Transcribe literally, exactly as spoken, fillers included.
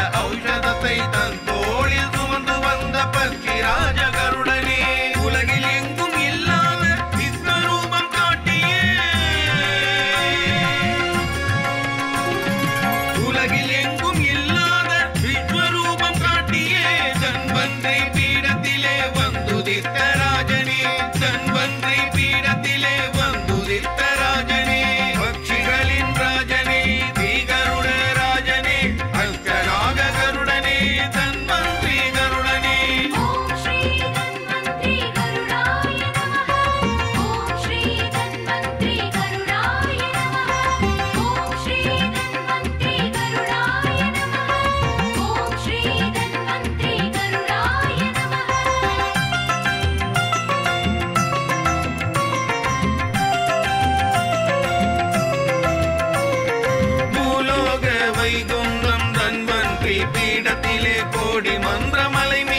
ஔஷதத்தை தன் தோளில் சுமந்து வந்த பக்ஷிராஜ கருடனே உலகில் எங்கும் இல்லாத விஸ்வரூபம் காட்டியே உலகில் எங்கும் இல்லாத விஸ்வரூபம் காட்டியே தன்வந்திரி பீடத்திலே வந்துதித்த ராஜனே தன்வந்திரி பீடத்திலே வந்துதித்த ராஜனே பக்ஷிகளின் ராஜனே தீகருட ராஜனே அஷ்டநாக கருடனே தன்வந்திரி கருடனே ஓம் ஸ்ரீ தன்வந்திரி கருடாய நமः ஓம் ஸ்ரீ தன்வந்திரி கருடாய நமः ஓம் ஸ்ரீ தன்வந்திரி கருடாய நமः ஓம் ஸ்ரீ தன்வந்திரி கருடாய நமः பூலோக வைகுந்தம் தன்வந்திரி பீடத்திலே கோடி மந்திரமலை